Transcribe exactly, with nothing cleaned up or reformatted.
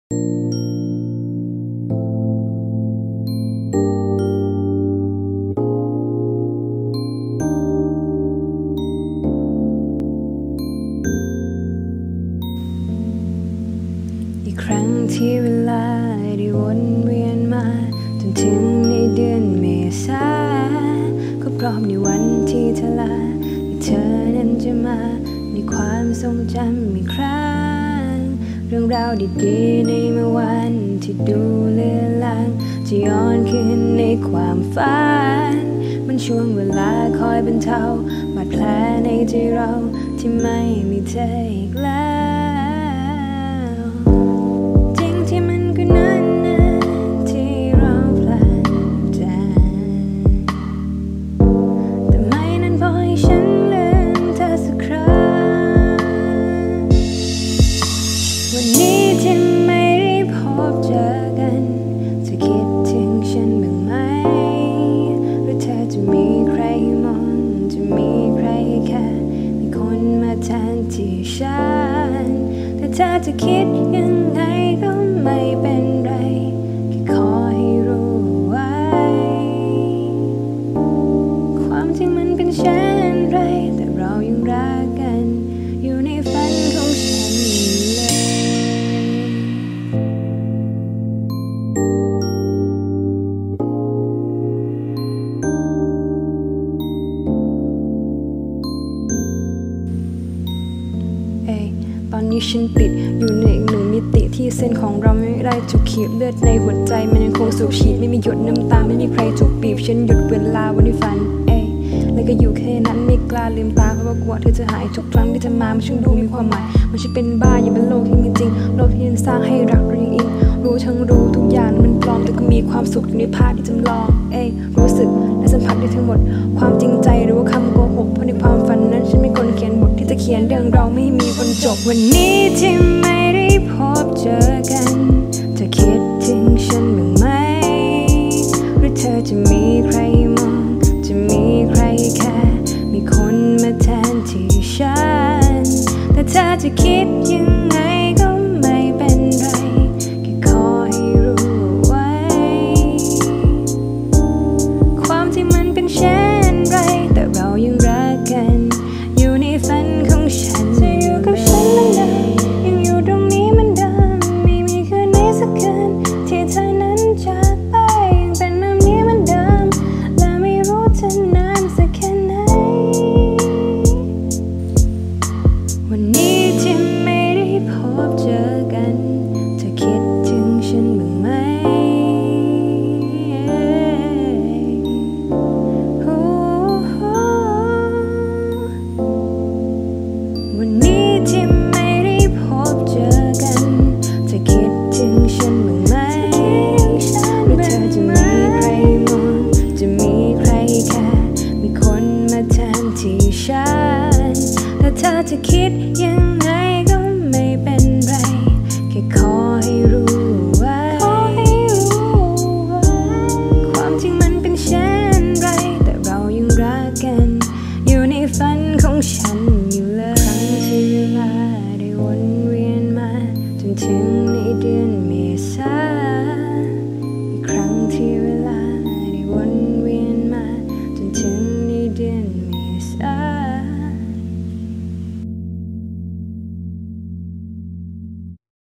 อีกครั้งที่เวลาได้วนเวียนมาจนถึงในเดือนเมษาครบรอบในวันที่เธอลาที่เธอนั้นจะมาในความทรงจำอีกครั้งเรื่องราวดีๆในเมื่อวันที่ดูเลือนลางจะย้อนคืนในความฝันมันช่วงเวลาคอยบรรเทาบาดแผลในใจเราที่ไม่มีเธออีกแล้วจริงที่มันก็นานนะที่เราพลาดจากแต่ไม่นั้นพอให้ฉันลืมเธอสักครั้งวันนี้ที่ไม่ได้พบเจอกันจะคิดถึงฉันบ้างไหมหรือเธอจะมีใครมองจะมีใครแค่มีคนมาแทนที่ฉันแต่เธอจะคิดยังไงก็ไม่เป็นไรแค่ขอให้รู้ไว้ความจริงมันเป็นเช่นไรแต่เรายังรักกันอยู่ในฝันของฉันเลยตอนนี้ฉันติดอยู่ในอีกหนึ่งมิติที่เส้นของเราไม่ได้ถูกขีดเลือดในหัวใจมันยังคงสูบฉีดไม่มีหยดน้ำตาไม่มีใครถูกบีบฉันหยุดเวลาวันที่ฝันเอ้แล้วก็อยู่แค่นั้นไม่กล้าลืมตาเพราะว่ากลัวเธอจะหายทุกครั้งที่เธอมามันช่างดูมีความหมายมันจะเป็นบ้าอยู่บนโลกที่มีจริงโลกที่ยังสร้างให้รักเรายังอินรู้ทั้งรู้ทุกอย่างมันปลอมแต่ก็มีความสุขในภาพที่จำลองเอ้รู้สึกและสัมผัสได้ทั้งหมดความจริงใจหรือว่าคำโกหกเพราะในความฝันนั้นฉันไม่ควรเขียนบทที่จะเขียนเรื่องเราไม่มีวันจบวันนี้ที่ไม่ได้พบเจอกันเธอคิดถึงฉันบ้างไหมหรือเธอจะมีใครมองจะมีใครแค่มีคนมาแทนที่ฉันแต่เธอจะคิดยังไงก็ไม่เป็นไรแค่ขอให้รู้ไว้ความที่มันเป็นเช่นไรแต่เรายังรักกันอยู่ในฝันของฉันจะอยู่กับฉันเหมือนเดิมยังอยู่ตรงนี้เหมือนเดิมไม่มีคืนไหนสักคืนที่เธอนั้นจากไปยังเป็นแบบนี้เหมือนเดิมและไม่รู้จะนานสักแค่ไหนวันนี้ที่ไม่ได้พบเจอกันเธอคิดถึงฉันบ้างไหมวันนี้ที่ไม่ได้พบเจอกันเธอคิดถึงฉันบ้างไหมหรือเธอจะมีใครมองจะมีใครแค่มีคนมาแทนที่ฉันแต่เธอจะคิดยังไงก็ไม่เป็นไรแค่ขอให้รู้ไว้ความจริงมันเป็นเช่นไรแต่เรายังรักกันอยู่ในฝันของฉันอยู่เลยครั้งที่เวลาได้วนเวียนมาจนถึงในเดือนเมษา